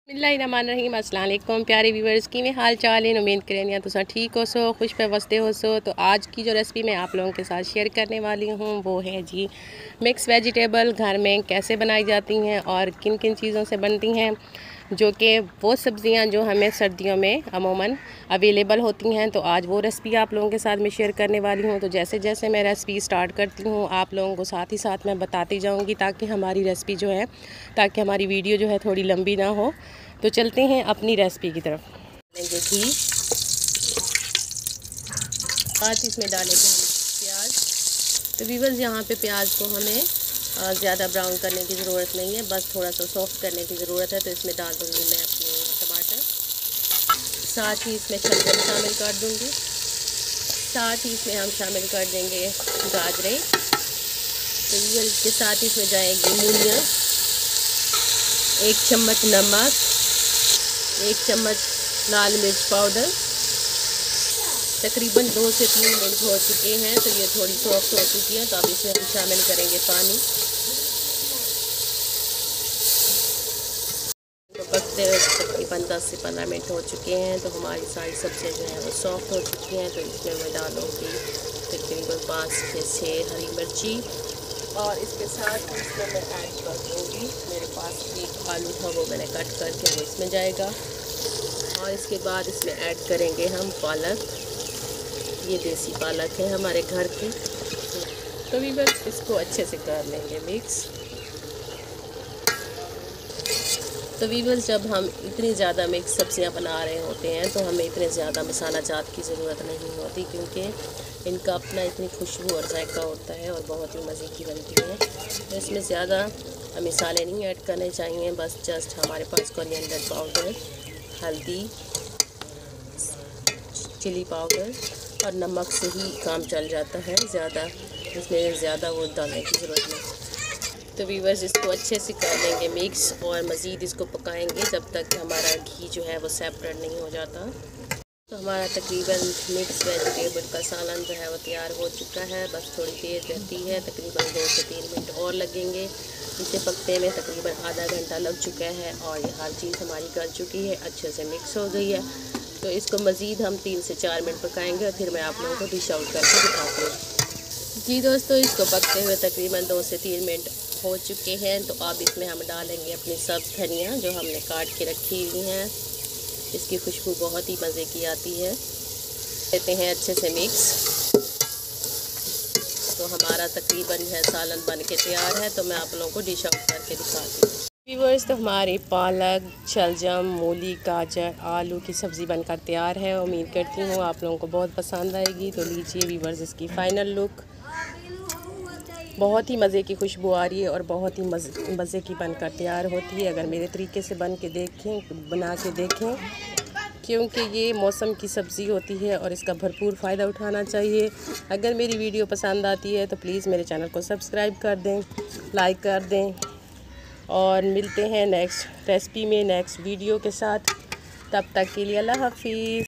बिस्मिल्लाहिर्रहमानिर्रहीम। अस्सलाम वालेकुम प्यारे व्यूवर्स, की हाल चाल है। उम्मीद करें या तुम ठीक हो सो, खुश पे वसते हो सो। तो आज की जो रेसिपी मैं आप लोगों के साथ शेयर करने वाली हूँ वो है जी मिक्स वेजिटेबल घर में कैसे बनाई जाती हैं और किन किन चीज़ों से बनती हैं, जो कि वो सब्ज़ियाँ जो हमें सर्दियों में अमूमन अवेलेबल होती हैं। तो आज वो रेसिपी आप लोगों के साथ मैं शेयर करने वाली हूँ। तो जैसे जैसे मैं रेसिपी स्टार्ट करती हूँ आप लोगों को साथ ही साथ मैं बताती जाऊँगी, ताकि हमारी रेसिपी जो है, ताकि हमारी वीडियो जो है थोड़ी लंबी ना हो। तो चलते हैं अपनी रेसिपी की तरफ। लेंगे घी, आज इसमें डालेंगे हम प्याज। तो व्यूअर्स यहाँ पे प्याज को हमें ज़्यादा ब्राउन करने की ज़रूरत नहीं है, बस थोड़ा सा सॉफ्ट करने की ज़रूरत है। तो इसमें डाल दूँगी मैं अपने टमाटर, साथ ही इसमें शलजम शामिल कर दूँगी, साथ ही इसमें हम शामिल कर देंगे गाजरें। तो व्यूअर्स इसके साथ ही इसमें जाएगी मूलियाँ, 1 चम्मच नमक, 1 चम्मच लाल मिर्च पाउडर। तकरीबन 2 से 3 मिनट हो चुके हैं, तो ये थोड़ी सॉफ्ट हो चुकी है। तो अब इसमें हम शामिल करेंगे पानी। तो पकते हुए तकरीबन 10 से 15 मिनट हो चुके हैं, तो हमारी सारी सब्जियां जो हैं वो सॉफ्ट हो चुकी हैं। तो इसमें मैं डालूँगी तकरीबन 5 से 6 हरी मिर्ची, और इसके साथ इसमें मैं ऐड कर दूँगी, मेरे पास एक आलू था वो मैंने कट करके वो इसमें जाएगा। और इसके बाद इसमें ऐड करेंगे हम पालक, ये देसी पालक है हमारे घर की। तो भी बस इसको अच्छे से कर लेंगे मिक्स। तो वीवर्स जब हम इतनी ज़्यादा मिक्स सब्जियां बना रहे होते हैं तो हमें इतने ज़्यादा मसाला जात की ज़रूरत नहीं होती, क्योंकि इनका अपना इतनी खुशबू और जायका होता है और बहुत ही मज़े की बनती है। तो इसमें ज़्यादा मसाले नहीं ऐड करने चाहिए, बस जस्ट हमारे पास कोरिएंडर पाउडर, हल्दी, चिली पाउडर और नमक से ही काम चल जाता है, ज़्यादा इसमें ज़्यादा वो डालने की ज़रूरत नहीं। तो व्यूअर्स इसको अच्छे से कर लेंगे मिक्स, और मज़ीद इसको पकाएंगे जब तक हमारा घी जो है वो सेपरेट नहीं हो जाता। तो हमारा तकरीबन मिक्स वेजिटेबल का सालन जो है वो तैयार हो चुका है। बस थोड़ी देर रहती है, तकरीबन 2 से 3 मिनट और लगेंगे। इसे पकते में तकरीबन आधा घंटा लग चुका है, और ये हर चीज़ हमारी गल चुकी है, अच्छे से मिक्स हो गई है। तो इसको मज़ीद हम 3 से 4 मिनट पकाएंगे, और फिर मैं आप लोगों को डिश आउट करके दिखाती हूँ। जी दोस्तों, इसको पकते हुए तकरीबन 2 से 3 मिनट हो चुके हैं। तो अब इसमें हम डालेंगे अपनी सब्ज़ धनिया जो हमने काट के रखी हुई हैं। इसकी खुशबू बहुत ही मज़े की आती है। लेते हैं अच्छे से मिक्स। तो हमारा तकरीबन है सालन बन के तैयार है। तो मैं आप लोगों को डिश आउट करके दिखाती हूँ। व्यूअर्स तो हमारी पालक, शलजम, मूली, गाजर, आलू की सब्ज़ी बनकर तैयार है। उम्मीद करती हूँ आप लोगों को बहुत पसंद आएगी। तो लीजिए व्यूअर्स इसकी फ़ाइनल लुक। बहुत ही मज़े की खुशबू आ रही है और बहुत ही मज़े की बनकर तैयार होती है। अगर मेरे तरीके से बना के देखें, क्योंकि ये मौसम की सब्ज़ी होती है और इसका भरपूर फ़ायदा उठाना चाहिए। अगर मेरी वीडियो पसंद आती है तो प्लीज़ मेरे चैनल को सब्सक्राइब कर दें, लाइक कर दें, और मिलते हैं नेक्स्ट रेसिपी में, नेक्स्ट वीडियो के साथ। तब तक के लिए अल्लाह हाफिज़।